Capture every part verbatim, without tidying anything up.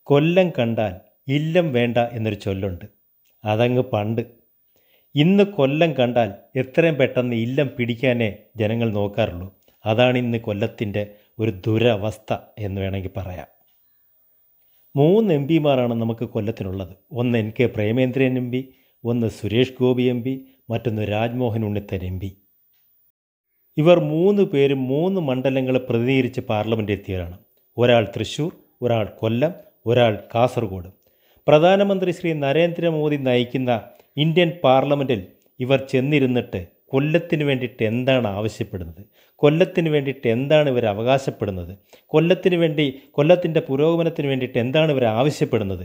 കൊല്ലം കണ്ടാൽ ഇല്ലം വേണ്ട എന്നൊരു ചൊല്ലുണ്ട്. അതങ്ങ് പണ്ട്. ഇന്ന് കൊല്ലം കണ്ടാൽ എത്രയും പെട്ടെന്ന് ഇല്ലം പിടിക്കാനേ ജനങ്ങൾ നോക്കാറുള്ളൂ. അതാണ് ഇന്ന് കൊല്ലത്തിൻ്റെ ഒരു ദുരവസ്ഥ എന്ന് വേണമെങ്കിൽ പറയാം. മൂന്ന് എം പിമാരാണ് നമുക്ക് കൊല്ലത്തിനുള്ളത്. ഒന്ന് N K Premendran M P, ഒന്ന് സുരേഷ് ഗോപി എം പി, മറ്റൊന്ന് രാജ്മോഹൻ ഉണ്ണിത്താൻ എം പി. ഇവർ മൂന്ന് പേരും മൂന്ന് മണ്ഡലങ്ങൾ പ്രതിനിധീകരിച്ച് പാർലമെൻറ്റ് എത്തിയവരാണ്. ഒരാൾ തൃശ്ശൂർ, ഒരാൾ കൊല്ലം, ഒരാൾ കാസർഗോഡ്. പ്രധാനമന്ത്രി ശ്രീ നരേന്ദ്രമോദി നയിക്കുന്ന ഇന്ത്യൻ പാർലമെൻറ്റിൽ ഇവർ ചെന്നിരുന്നിട്ട് കൊല്ലത്തിന് വേണ്ടിയിട്ട് എന്താണ് ആവശ്യപ്പെടുന്നത്, കൊല്ലത്തിന് വേണ്ടിയിട്ട് എന്താണ് ഇവർ അവകാശപ്പെടുന്നത്, കൊല്ലത്തിന് വേണ്ടി കൊല്ലത്തിൻ്റെ പുരോഗമനത്തിന് വേണ്ടിയിട്ട് എന്താണ് ഇവർ ആവശ്യപ്പെടുന്നത്.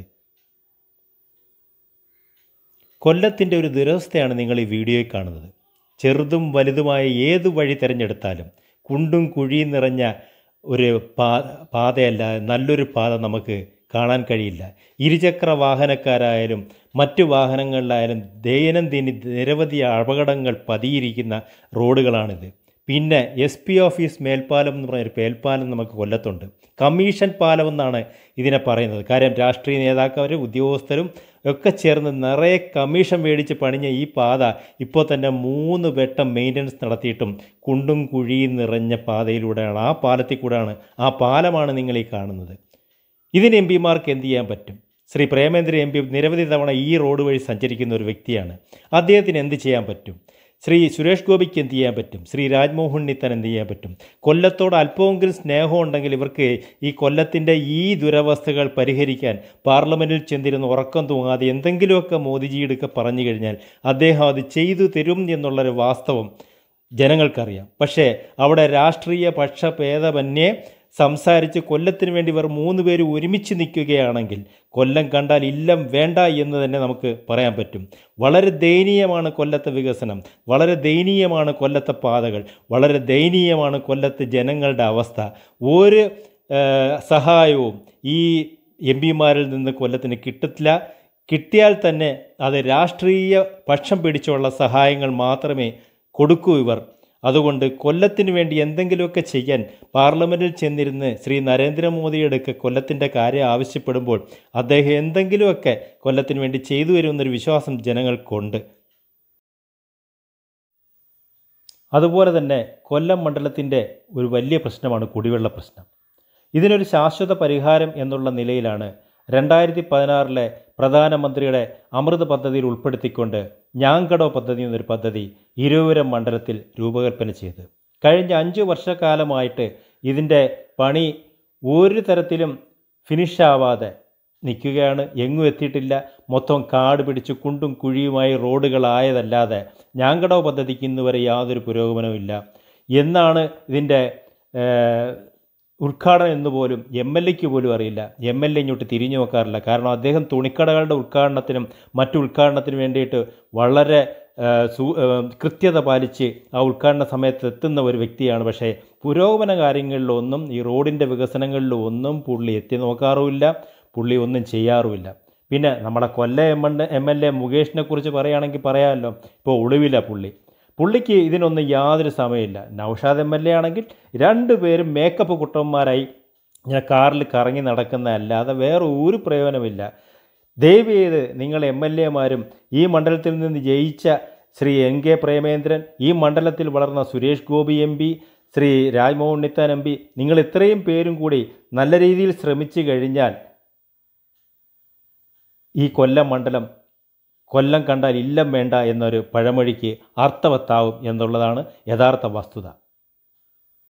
കൊല്ലത്തിൻ്റെ ഒരു ദുരവസ്ഥയാണ് നിങ്ങൾ ഈ വീഡിയോയിൽ കാണുന്നത്. ചെറുതും വലുതുമായ ഏതു വഴി തിരഞ്ഞെടുത്താലും കുണ്ടും കുഴിയും നിറഞ്ഞ ഒരു പാ പാതയല്ലാതെ നല്ലൊരു പാത നമുക്ക് കാണാൻ കഴിയില്ല. ഇരുചക്ര വാഹനക്കാരായാലും മറ്റു വാഹനങ്ങളിലായാലും ദൈനംദിന നിരവധി അപകടങ്ങൾ പതിയിരിക്കുന്ന റോഡുകളാണിത്. പിന്നെ എസ് പി ഓഫീസ് മേൽപ്പാലം എന്ന് പറഞ്ഞൊരു മേൽപ്പാലം നമുക്ക് കൊല്ലത്തുണ്ട്. കമ്മീഷൻ പാലം എന്നാണ് ഇതിനെ പറയുന്നത്. കാര്യം രാഷ്ട്രീയ നേതാക്കന്മാരും ഉദ്യോഗസ്ഥരും ഒക്കെ ചേർന്ന് നിറയെ കമ്മീഷൻ മേടിച്ച് പണിഞ്ഞ ഈ പാത ഇപ്പോൾ തന്നെ മൂന്ന് വട്ടം മെയിൻ്റനൻസ് നടത്തിയിട്ടും കുണ്ടും കുഴിയും നിറഞ്ഞ പാതയിലൂടെയാണ്, ആ പാലത്തിൽ കൂടെയാണ്, ആ പാലമാണ് നിങ്ങൾ ഈ കാണുന്നത്. ഇതിന് എം പിമാർക്ക് എന്ത് ചെയ്യാൻ പറ്റും? ശ്രീ പ്രേമേന്ദ്രൻ എം പി നിരവധി തവണ ഈ റോഡ് വഴി സഞ്ചരിക്കുന്ന ഒരു വ്യക്തിയാണ്. അദ്ദേഹത്തിന് എന്ത് ചെയ്യാൻ പറ്റും? ശ്രീ സുരേഷ് ഗോപിക്ക് എന്ത് ചെയ്യാൻ പറ്റും? ശ്രീ രാജ്മോഹൻ ഉണ്ണിത്താൻ എന്ത് ചെയ്യാൻ പറ്റും? കൊല്ലത്തോട് അല്പമെങ്കിലും സ്നേഹം ഉണ്ടെങ്കിൽ ഇവർക്ക് ഈ കൊല്ലത്തിൻ്റെ ഈ ദുരവസ്ഥകൾ പരിഹരിക്കാൻ പാർലമെൻറ്റിൽ ചെന്നിരുന്ന് ഉറക്കം തൂങ്ങാതെ എന്തെങ്കിലുമൊക്കെ മോദിജിയെടുക്കെ പറഞ്ഞു കഴിഞ്ഞാൽ അദ്ദേഹം അത് ചെയ്തു തരും എന്നുള്ളൊരു വാസ്തവം ജനങ്ങൾക്കറിയാം. പക്ഷേ അവിടെ രാഷ്ട്രീയ പക്ഷഭേദമന്യേ സംസാരിച്ച് കൊല്ലത്തിന് വേണ്ടി ഇവർ മൂന്ന് പേര് ഒരുമിച്ച് നിൽക്കുകയാണെങ്കിൽ കൊല്ലം കണ്ടാൽ ഇല്ലം വേണ്ട എന്ന് തന്നെ നമുക്ക് പറയാൻ പറ്റും. വളരെ ദയനീയമാണ് കൊല്ലത്തെ വികസനം, വളരെ ദയനീയമാണ് കൊല്ലത്തെ പാതകൾ, വളരെ ദയനീയമാണ് കൊല്ലത്തെ ജനങ്ങളുടെ അവസ്ഥ. ഒരു സഹായവും ഈ എം പിമാരിൽ നിന്ന് കൊല്ലത്തിന് കിട്ടത്തില്ല. കിട്ടിയാൽ തന്നെ അത് രാഷ്ട്രീയ പക്ഷം പിടിച്ചുള്ള സഹായങ്ങൾ മാത്രമേ കൊടുക്കൂ ഇവർ. അതുകൊണ്ട് കൊല്ലത്തിന് വേണ്ടി എന്തെങ്കിലുമൊക്കെ ചെയ്യാൻ പാർലമെൻറ്റിൽ ചെന്നിരുന്ന് ശ്രീ നരേന്ദ്രമോദിയുടെ കൊല്ലത്തിൻ്റെ കാര്യം ആവശ്യപ്പെടുമ്പോൾ അദ്ദേഹം എന്തെങ്കിലുമൊക്കെ കൊല്ലത്തിന് വേണ്ടി ചെയ്തു വരുമെന്നൊരു വിശ്വാസം ജനങ്ങൾക്കുണ്ട്. അതുപോലെ തന്നെ കൊല്ലം മണ്ഡലത്തിൻ്റെ ഒരു വലിയ പ്രശ്നമാണ് കുടിവെള്ള പ്രശ്നം. ഇതിനൊരു ശാശ്വത പരിഹാരം എന്നുള്ള നിലയിലാണ് രണ്ടായിരത്തി പതിനാറിലെ പ്രധാനമന്ത്രിയുടെ അമൃത് പദ്ധതിയിൽ ഉൾപ്പെടുത്തിക്കൊണ്ട് ഞാങ്കടോ പദ്ധതി എന്നൊരു പദ്ധതി ഇരവിപുരം മണ്ഡലത്തിൽ രൂപകൽപ്പന ചെയ്ത് കഴിഞ്ഞ അഞ്ച് വർഷക്കാലമായിട്ട് ഇതിൻ്റെ പണി ഒരു തരത്തിലും ഫിനിഷാവാതെ നിൽക്കുകയാണ്. എങ്ങും എത്തിയിട്ടില്ല. മൊത്തം കാട് പിടിച്ച് കുണ്ടും കുഴിയുമായി റോഡുകളായതല്ലാതെ ഞാങ്കടോ പദ്ധതിക്ക് ഇന്ന് വരെ യാതൊരു പുരോഗമനവും ഇല്ല എന്നാണ് ഇതിൻ്റെ ഉദ്ഘാടനം എന്ന് പോലും എം എൽ എക്ക് പോലും അറിയില്ല. എം എൽ എ ഇങ്ങോട്ട് തിരിഞ്ഞു നോക്കാറില്ല. കാരണം അദ്ദേഹം തുണിക്കടകളുടെ ഉദ്ഘാടനത്തിനും മറ്റു ഉദ്ഘാടനത്തിനും വേണ്ടിയിട്ട് വളരെ കൃത്യത പാലിച്ച് ആ ഉദ്ഘാടന സമയത്ത് എത്തുന്ന ഒരു വ്യക്തിയാണ്. പക്ഷേ പുരോഗമന കാര്യങ്ങളിലൊന്നും ഈ റോഡിൻ്റെ വികസനങ്ങളിലും ഒന്നും പുള്ളി എത്തി നോക്കാറുമില്ല, പുള്ളി ഒന്നും ചെയ്യാറുമില്ല. പിന്നെ നമ്മുടെ Kollam M N M L A മുകേഷിനെ കുറിച്ച് പറയുകയാണെങ്കിൽ പറയാമല്ലോ. ഇപ്പോൾ ഒളിവില്ല പുള്ളി പുള്ളിക്ക് ഇതിനൊന്നും യാതൊരു സമയമില്ല. നൗഷാദ് എം എൽ എ ആണെങ്കിൽ രണ്ടുപേരും മേക്കപ്പ് കുട്ടന്മാരായി ഇങ്ങനെ കാറിൽ കറങ്ങി നടക്കുന്നതല്ലാതെ വേറെ ഒരു പ്രയോജനമില്ല. ദയവ് ചെയ്ത് നിങ്ങൾ എം എൽ എമാരും ഈ മണ്ഡലത്തിൽ നിന്ന് ജയിച്ച ശ്രീ എൻ കെ പ്രേമേന്ദ്രൻ, ഈ മണ്ഡലത്തിൽ വളർന്ന Suresh Gopi M P, Shri Rajmohan Unnithan M P, നിങ്ങൾ ഇത്രയും പേരും കൂടി നല്ല രീതിയിൽ ശ്രമിച്ചു കഴിഞ്ഞാൽ ഈ കൊല്ലം മണ്ഡലം കൊല്ലം കണ്ടാൽ ഇല്ലം വേണ്ട എന്നൊരു പഴമൊഴിക്ക് അർത്ഥവത്താവും എന്നുള്ളതാണ് യഥാർത്ഥ വസ്തുത.